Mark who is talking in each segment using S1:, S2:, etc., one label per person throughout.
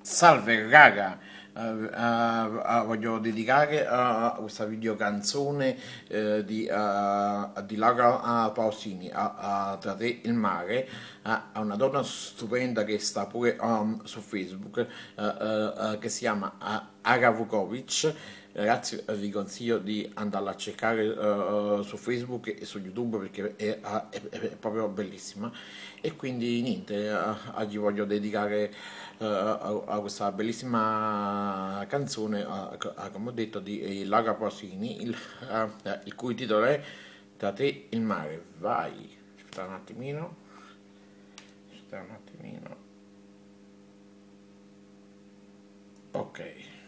S1: Salve raga, voglio dedicare questa videocanzone di Laura Pausini Tra te e il mare, a una donna stupenda che sta pure su Facebook, che si chiama Ara Vukovic. Ragazzi, vi consiglio di andarla a cercare su Facebook e su YouTube perché è proprio bellissima. E quindi niente, gli voglio dedicare a questa bellissima canzone, come ho detto, di Lara Pausini, il cui titolo è Tra te e il mare. Vai, aspetta un attimino, aspetta un attimino. Ok.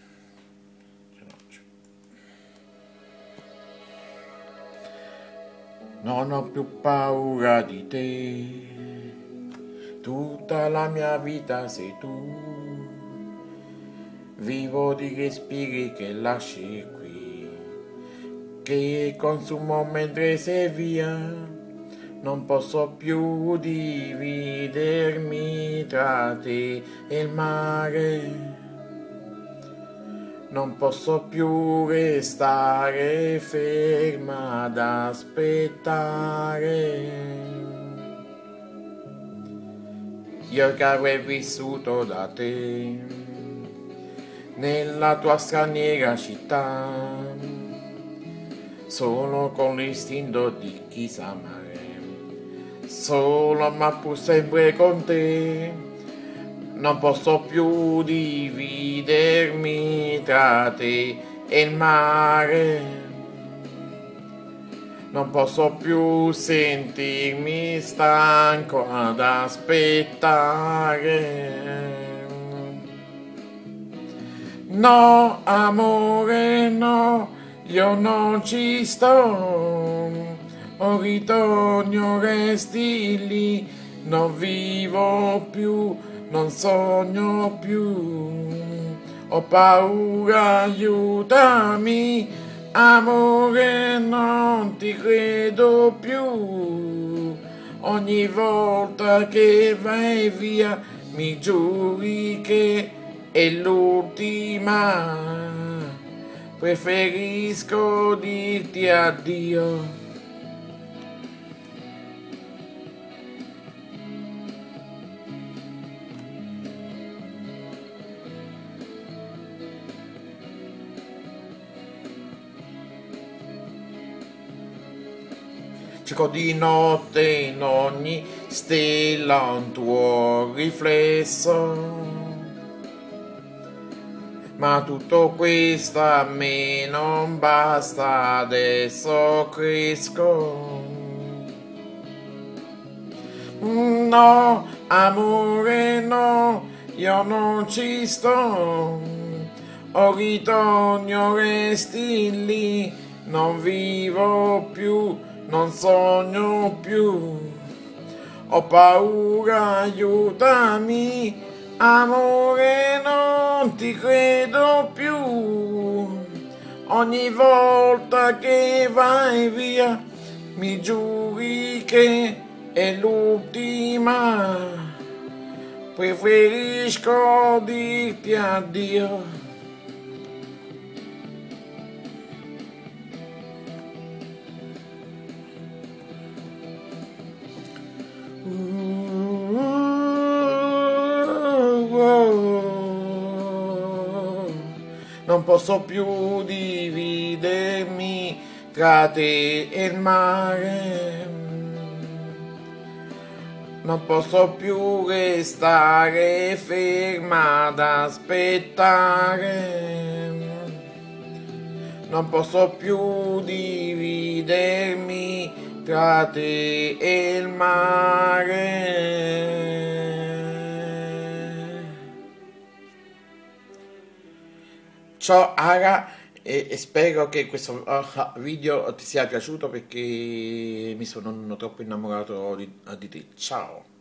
S1: Non ho più paura di te, tutta la mia vita sei tu, vivo di respiri che lasci qui, che consumo mentre sei via, non posso più dividermi tra te e il mare. Non posso più restare ferma ad aspettare. Io che avrei vissuto da te, nella tua straniera città, solo con l'istinto di chi sa amare, solo ma pur sempre con te. Non posso più dividermi tra te e il mare. Non posso più sentirmi stanco ad aspettare. No, amore, no, io non ci sto. O ritorno, resti lì, non vivo più, non sogno più, ho paura, aiutami, amore, non ti credo più, ogni volta che vai via mi giuri che è l'ultima, preferisco dirti addio. Cerco di notte in ogni stella un tuo riflesso, ma tutto questo a me non basta, adesso cresco. No, amore, no, io non ci sto, o ritorno, resti lì, non vivo più, non sogno più, ho paura, aiutami, amore, non ti credo più, ogni volta che vai via mi giuri che è l'ultima, preferisco dirti addio. Non posso più dividermi tra te e il mare, non posso più restare ferma ad aspettare, non posso più dividermi tra te e il mare. Ciao Ara, e spero che questo video ti sia piaciuto perché mi sono troppo innamorato di te. Ciao.